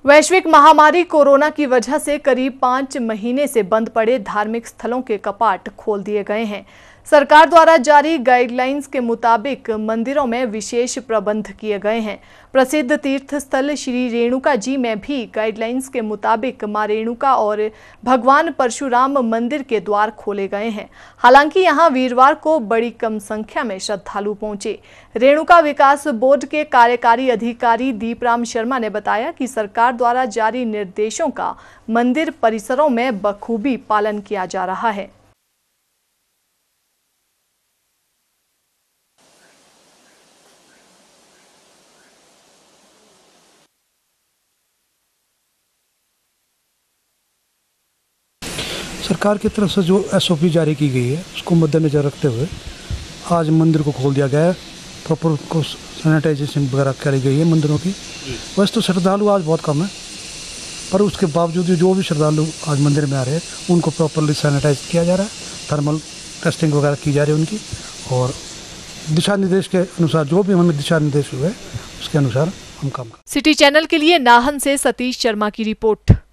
वैश्विक महामारी कोरोना की वजह से करीब 5 महीने से बंद पड़े धार्मिक स्थलों के कपाट खोल दिए गए हैं। सरकार द्वारा जारी गाइडलाइंस के मुताबिक मंदिरों में विशेष प्रबंध किए गए हैं। प्रसिद्ध तीर्थ स्थल श्री रेणुका जी में भी गाइडलाइंस के मुताबिक मां रेणुका और भगवान परशुराम मंदिर के द्वार खोले गए हैं। हालांकि यहां वीरवार को बड़ी कम संख्या में श्रद्धालु पहुंचे। रेणुका विकास बोर्ड के कार्यकारी अधिकारी दीपराम शर्मा ने बताया कि सरकार द्वारा जारी निर्देशों का मंदिर परिसरों में बखूबी पालन किया जा रहा है। सरकार की तरफ से जो SOP जारी की गई है उसको मद्देनजर रखते हुए आज मंदिर को खोल दिया गया है। प्रॉपर उनको सैनिटाइजेशन वगैरह करी गई है मंदिरों की। वैसे तो श्रद्धालु आज बहुत कम है, पर उसके बावजूद जो भी श्रद्धालु आज मंदिर में आ रहे हैं उनको प्रॉपरली सैनिटाइज किया जा रहा है, थर्मल टेस्टिंग वगैरह की जा रही है उनकी, और दिशा निर्देश के अनुसार जो भी हमें दिशा निर्देश हुए उसके अनुसार हम काम करें। सिटी चैनल के लिए नाहन से सतीश शर्मा की रिपोर्ट।